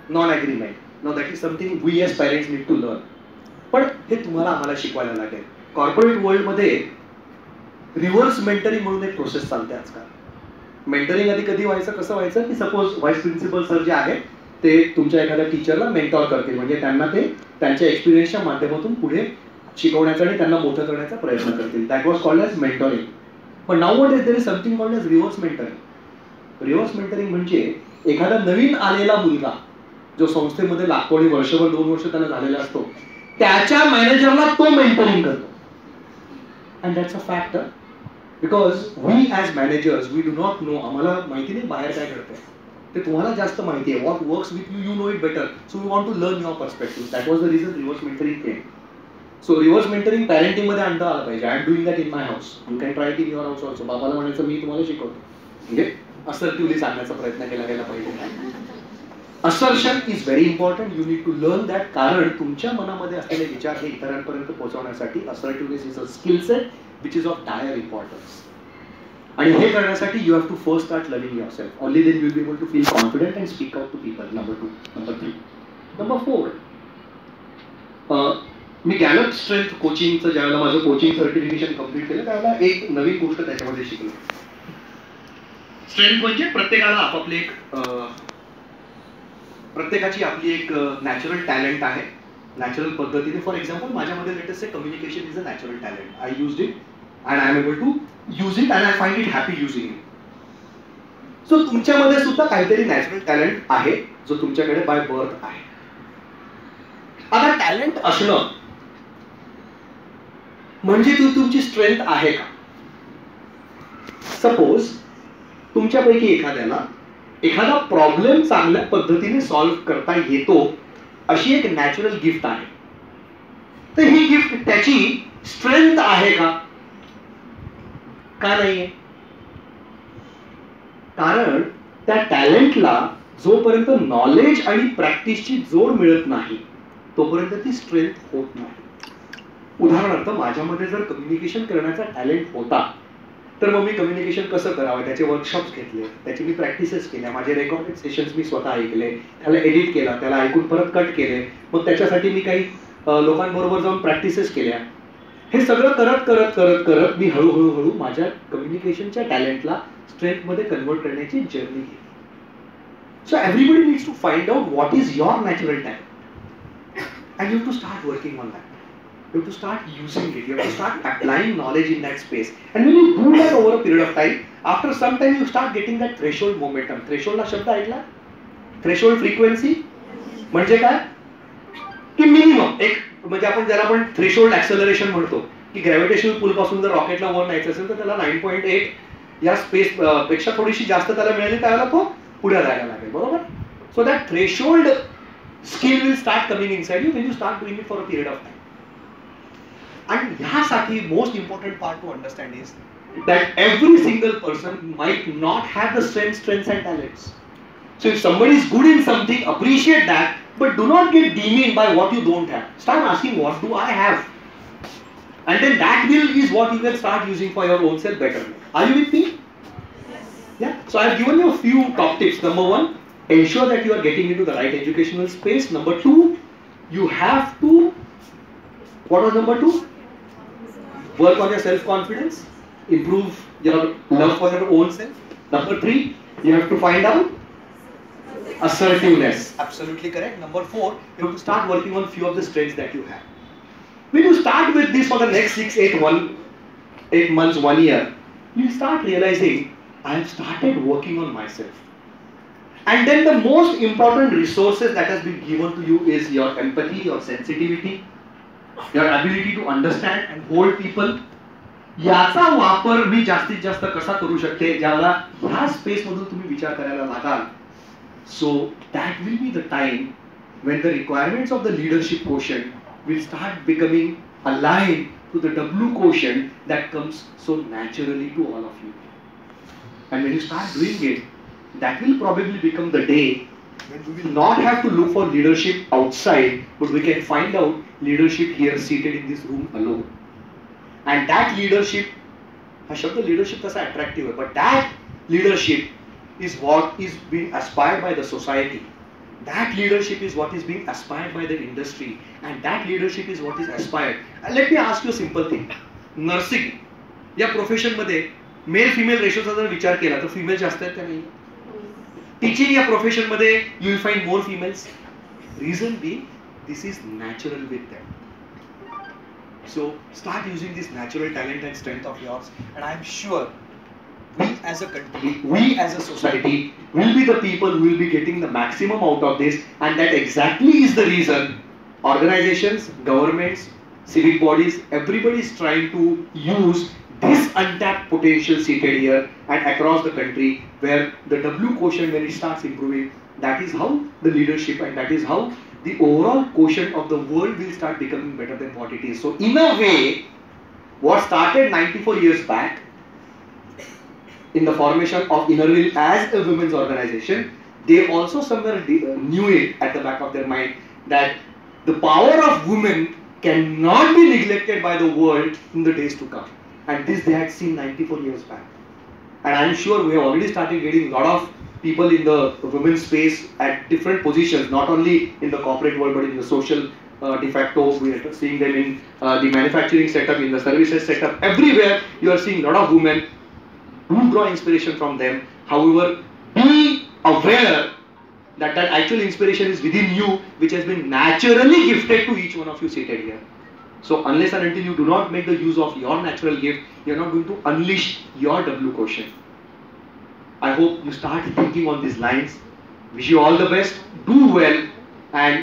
Non agreement. No that is something we as parents need to learn. पण हे तुम्हाला आम्हाला शिकवायला लागेल. कॉर्पोरेट वर्ल्डमध्ये रिव्हर्स मेंटरिंग म्हणून एक प्रोसेस चालते आजकाल. मेंटरिंग आधी कधी व्हायचं, कसं व्हायचं की सपोज व्हाईस प्रिन्सिपल सर जे आहे ते तुमच्या एखाद्या टीचरला मेंटॉर करतील, म्हणजे त्यांना ते त्यांच्या एक्सपिरियन्सच्या माध्यमातून पुढे शिकवण्याचा आणि त्यांना मोठं करण्याचा प्रयत्न करतील. That was called as mentoring. पण now there is something called as reverse mentoring. Reverse mentoring म्हणजे एखादा नवीन आलेला मुलगा जो संस्थेमध्ये लागतो आणि वर्षभर 2 वर्ष त्याला झालेला असतो, त्याच्या मॅनेजरला तो मेंटरिंग करतो. And that's a fact. Because we as managers we do not know. आम्हाला माहिती नाही बाहेर काय घडतंय, ते तुम्हाला जास्त माहिती आहे. What works with you, you know it better. So we want to learn your perspective. That was the reason reverse mentoring came. So reverse mentoring parenting मध्ये आणता आलं पाहिजे. I am doing that in my house. You can try it in your house also. बाबाला म्हणायचं मी तुम्हाला शिकवतो, म्हणजे असर्टिव्हली सांगण्याचा प्रयत्न केला गेला पाहिजे. Assertion is very important. You need to learn that. कारण तुमच्या मनामध्ये असलेले विचार हे इतरांपर्यंत पोहोचवण्यासाठी assertiveness is a skill set which is of dire importance. आणि हे करण्यासाठी you have to first start learning yourself. Only then you will be able to feel confident and speak out to people. Number 2. Number 3. Number 4. मी Gallup strength कोचिंगचं ज्यावेळेला माझं coaching certification complete केलं त्यावेळेला एक नवीन गोष्ट त्याच्यामध्ये शिकलो. स्ट्रेंथ म्हणजे प्रत्येकाला आपापली एक प्रत्येकाची आपली एक नॅचरल टॅलेंट आहे. नॅचरल पद्धतीने. फॉर एक्झाम्पल माझ्यामध्ये latest say communication is a natural talent. I used it and I am able to use it and I find it happy using it. So तुमच्यामध्ये सुद्धा काहीतरी नॅचरल टॅलेंट आहे जो तुमच्याकडे by birth आहे. आता talent असणं म्हणजे तुमची स्ट्रेंथ आहे का? सपोज तुमच्यापैकी एखाद्याला एखादा प्रॉब्लेम चांगल्या पद्धतीने सॉल्व्ह करता येतो अशी एक नॅचरल गिफ्ट आहे. तर ही गिफ्ट त्याची स्ट्रेंथ आहे का? का नाहीये? कारण त्या टॅलेंटला जोपर्यंत नॉलेज आणि प्रॅक्टिसची जोड मिळत नाही तोपर्यंत ती स्ट्रेंथ होत नाही. उदाहरणार्थ माझ्यामध्ये जर कम्युनिकेशन करण्याचा टॅलेंट होता तर मग मी कम्युनिकेशन कसं करावं त्याचे वर्कशॉप्स घेतले, त्याची मी प्रॅक्टिसेस केल्या, माझे रेकॉर्डेड सेशन्स मी स्वतः ऐकले, त्याला एडिट केला, त्याला ऐकून परत कट केले, मग त्याच्यासाठी मी काही लोकांबरोबर जाऊन प्रॅक्टिसेस केल्या. हे सगळं करत करत करत करत मी हळूहळू माझ्या कम्युनिकेशनच्या टॅलेंटला स्ट्रेंथमध्ये कन्वर्ट करण्याची जर्नी केली. So everybody needs to find out what is your natural talent and you have to start working on that. You have to start using it. You have to start applying knowledge in that space. And when you do that over a period of time, after some time you start getting that threshold momentum. Threshold हा शब्द ऐकला? Threshold frequency म्हणजे काय? की minimum एक म्हणजे आपण ज्याला आपण थ्रेशोल्ड ऍक्सेलरेशन म्हणतो की ग्रॅव्हिटेशनल पुल पासून जर रॉकेटला वर न्यायचं असेल तर त्याला 9.8 या स्पेस पेक्षा थोडीशी जास्त त्याला मिळाली त्याला तो पुढे जायला लागेल. बरोबर? So that threshold skill will start coming inside you when you start doing it for a period of time. And ह्यासाठी most important part to understand is that every single person might not have the strengths and talents. So if somebody is good in something, appreciate that, but do not get demeaned by what you don't have. Start asking, what do I have? And then that will is what you can start using for your own self better. Are you with me? Yes. Yeah. So I have given you a few top tips. Number 1, ensure that you are getting into the right educational space. Number 2, you have to, what was number 2? Work on your self-confidence, improve your love for your own self. Number 3, you have to find out assertiveness. Absolutely correct. Number 4, you have to start working on few of the strengths that you have. When you start with this for the next 8 months, 1 year, you start realizing I have started working on myself. And then the most important resources that has been given to you is your empathy, your sensitivity, your ability to understand and hold people. याचा वापर मी जास्तीत जास्त कसा करू शकते ज्याला ह्या space मधून तुम्ही विचार करायला लागाल. So that will be the time when the requirements of the leadership quotient will start becoming aligned to the W quotient that comes so naturally to all of you. And when you start doing it, that will probably become the day when we will not have to look for leadership outside, but we can find out leadership here seated in this room alone. And that leadership, हा शब्द leadership कसा attractive आहे, but that leadership is what is being aspired by the society. That leadership is what is being aspired by the industry, and that leadership is what is aspired. And let me ask you a simple thing. Nursing या profession मध्ये male female रेशोचा जर विचार केला तर female जास्त आहेत का नाही? टीचिंग या प्रोफेशन मध्ये you will find more females. Reason being, this is natural with them. So start using this natural talent and strength of yours, and I am sure we as a country, we as a society will be the people who will be getting the maximum out of this, and that exactly is the reason organizations, governments, civic bodies, everybody is trying to use this untapped potential seated here and across the country, where the W quotient, when it starts improving, that is how the leadership and that is how the overall quotient of the world will start becoming better than what it is. So in a way, what started 94 years back in the formation of Innerville as a women's organization, they also somewhere knew it at the back of their mind that the power of women cannot be neglected by the world in the days to come. And this they had seen 94 years back. And I am sure we have already started getting a lot of people in the women's space at different positions, not only in the corporate world but in the social de facto. We are seeing them in the manufacturing setup, in the services setup, everywhere you are seeing a lot of women. Do draw inspiration from them. However, be aware that that actual inspiration is within you, which has been naturally gifted to each one of you seated here. So unless and until you do not make the use of your natural gift, you are not going to unleash your W quotient. I hope you start thinking on these lines. Wish you all the best. Do well and